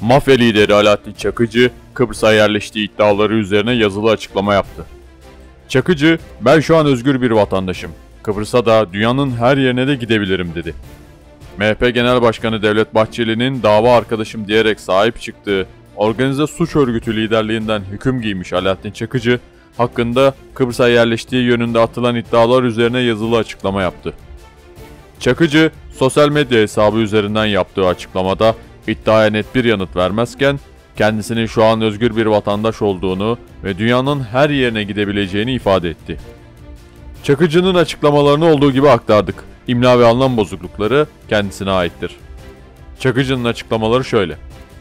Mafya lideri Alaaddin Çakıcı, Kıbrıs'a yerleştiği iddiaları üzerine yazılı açıklama yaptı. Çakıcı, "Ben şu an özgür bir vatandaşım. Kıbrıs'a da dünyanın her yerine de gidebilirim." dedi. MHP Genel Başkanı Devlet Bahçeli'nin dava arkadaşım diyerek sahip çıktığı organize suç örgütü liderliğinden hüküm giymiş Alaaddin Çakıcı, hakkında Kıbrıs'a yerleştiği yönünde atılan iddialar üzerine yazılı açıklama yaptı. Çakıcı, sosyal medya hesabı üzerinden yaptığı açıklamada iddiaya net bir yanıt vermezken, kendisinin şu an özgür bir vatandaş olduğunu ve dünyanın her yerine gidebileceğini ifade etti. Çakıcı'nın açıklamalarını olduğu gibi aktardık. İmla ve anlam bozuklukları kendisine aittir. Çakıcı'nın açıklamaları şöyle.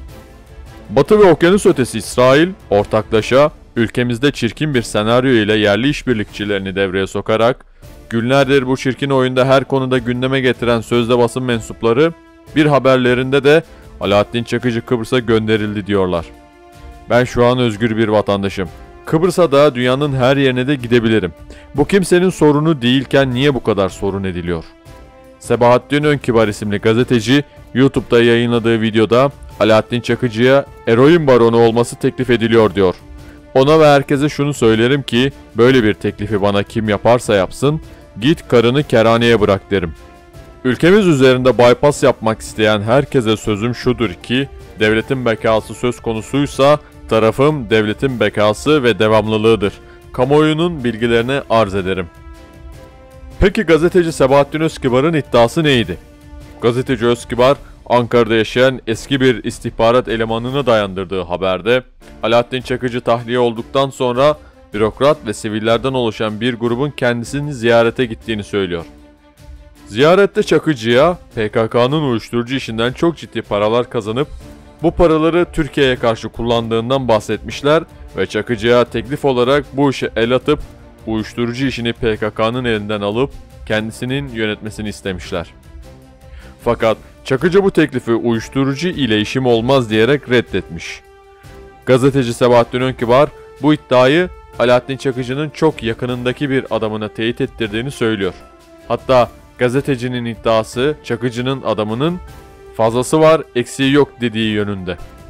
Batı ve okyanus ötesi İsrail, ortaklaşa ülkemizde çirkin bir senaryo ile yerli işbirlikçilerini devreye sokarak, günlerdir bu çirkin oyunda her konuda gündeme getiren sözde basın mensupları, bir haberlerinde de Alaaddin Çakıcı Kıbrıs'a gönderildi diyorlar. Ben şu an özgür bir vatandaşım. Kıbrıs'a da dünyanın her yerine de gidebilirim. Bu kimsenin sorunu değilken niye bu kadar sorun ediliyor? Sebahattin Önkibar isimli gazeteci YouTube'da yayınladığı videoda Alaaddin Çakıcı'ya eroin baronu olması teklif ediliyor diyor. Ona ve herkese şunu söylerim ki böyle bir teklifi bana kim yaparsa yapsın, git karını kerhaneye bırak derim. Ülkemiz üzerinde bypass yapmak isteyen herkese sözüm şudur ki, devletin bekası söz konusuysa tarafım devletin bekası ve devamlılığıdır. Kamuoyunun bilgilerini arz ederim. Peki gazeteci Sebahattin Özkibar'ın iddiası neydi? Gazeteci Özkibar, Ankara'da yaşayan eski bir istihbarat elemanını dayandırdığı haberde, Alaaddin Çakıcı tahliye olduktan sonra bürokrat ve sivillerden oluşan bir grubun kendisini ziyarete gittiğini söylüyor. Ziyarette Çakıcı'ya PKK'nın uyuşturucu işinden çok ciddi paralar kazanıp bu paraları Türkiye'ye karşı kullandığından bahsetmişler ve Çakıcı'ya teklif olarak bu işe el atıp uyuşturucu işini PKK'nın elinden alıp kendisinin yönetmesini istemişler. Fakat Çakıcı bu teklifi uyuşturucu ile işim olmaz diyerek reddetmiş. Gazeteci Sebahattin Önkibar bu iddiayı Alaaddin Çakıcı'nın çok yakınındaki bir adamına teyit ettirdiğini söylüyor. Hatta gazetecinin iddiası Çakıcı'nın adamının fazlası var, eksiği yok dediği yönünde.